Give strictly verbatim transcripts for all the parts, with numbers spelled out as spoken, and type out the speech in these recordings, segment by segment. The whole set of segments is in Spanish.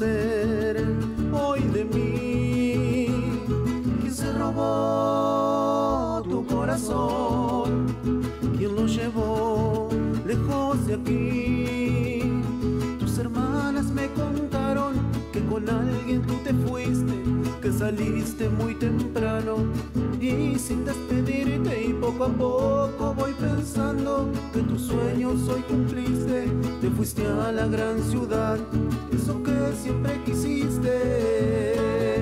saber hoy de mí? ¿Quién se robó tu corazón? ¿Quién lo llevó lejos de aquí? Tus hermanas me contaron que con alguien tú te fuiste, que saliste muy temprano y sin despedirte, y poco a poco voy pensando que tus sueños hoy cumpliste. Te fuiste a la gran ciudad, eso que siempre quisiste.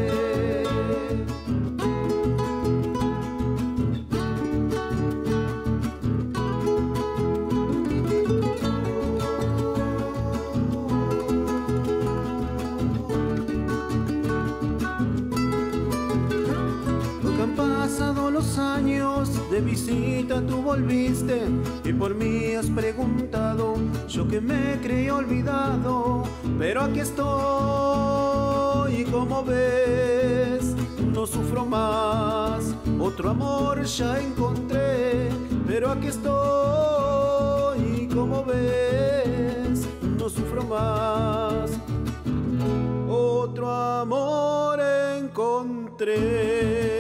Pasado los años, de visita tú volviste y por mí has preguntado, yo que me creí olvidado, pero aquí estoy, como ves, no sufro más, otro amor ya encontré, pero aquí estoy, como ves, no sufro más, otro amor encontré.